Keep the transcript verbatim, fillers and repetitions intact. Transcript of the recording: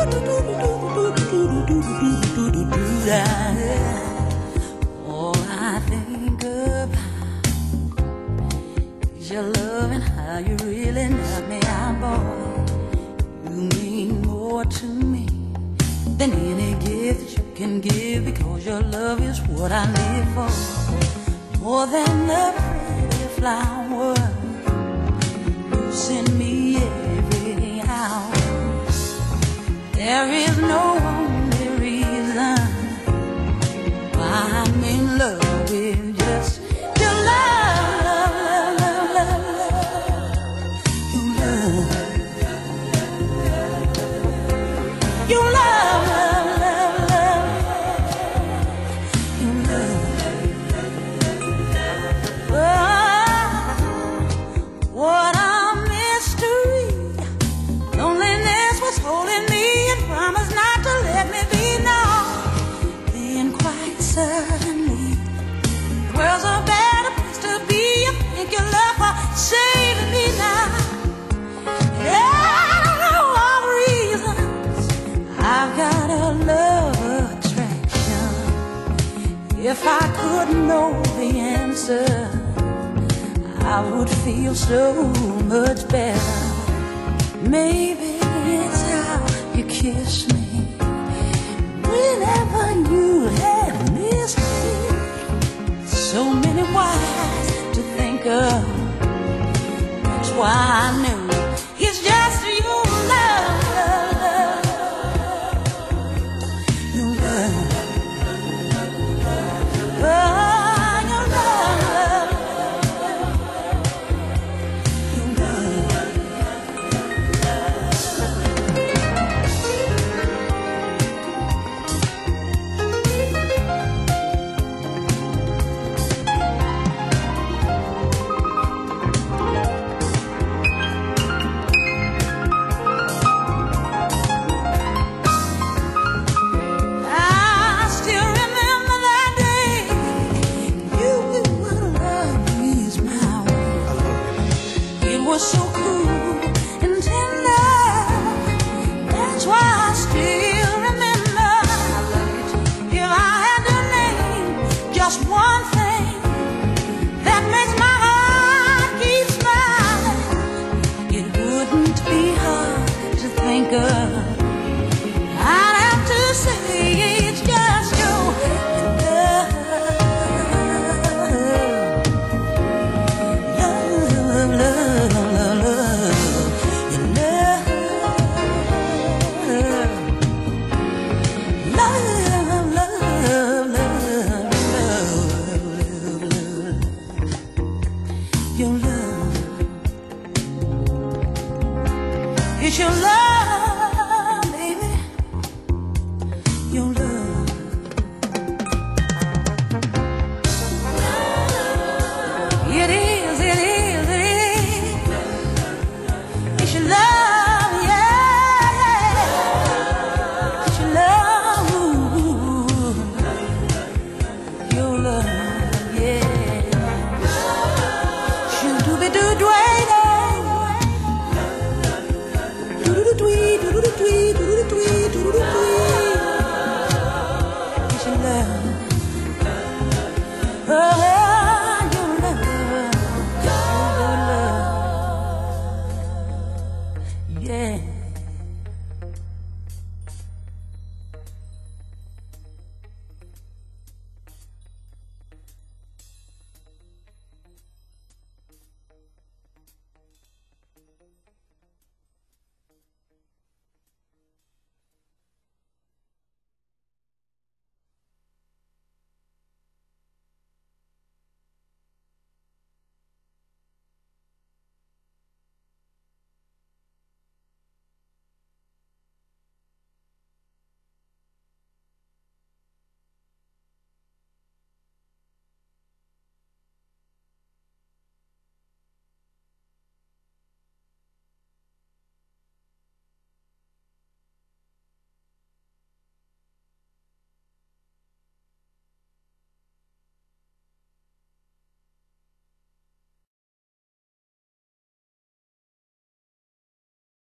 All I think about is your love and how you really knock me out, boy. You mean more to me than any gift that you can give, because your love is what I live for. More than the pretty flower you send me every hour. There is no only reason why I'm in love with just your love, love, love, love, love, your love, your love, love, love, love, your love. Oh, what a mystery. Loneliness was holding me and promised not to let me be known. Then quite suddenly, the world's a better place to be. I thank you, love, for saving me now. Yeah, I don't know all the reasons I've got a love attraction. If I could know the answer, I would feel so much better. Maybe it's how you kiss me whenever you have missed me. So many whys to think of. That's why I knew it's just your love, your love, oh, your love, your love. I still remember that day. You knew what love is my way. It was so cool and tender. That's why I still remember. If I had to name just one thing that makes my heart keep smiling, it wouldn't be hard to think of. I'd have to say it's just your love, love, love, love, love, your love, love, love, love, love, love, your love. It's your love, baby, your love. It is, it is, it is. It's your love, yeah, yeah. It's your love, your love, yeah. Shoo-doo-be-doo-dway. It's your love, oh, your love, your love, yeah.